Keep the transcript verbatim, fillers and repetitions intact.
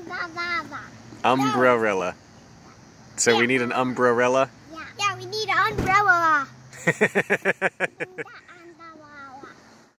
Umbrella. So Yeah. we need an umbrella? Yeah, yeah, we need an umbrella.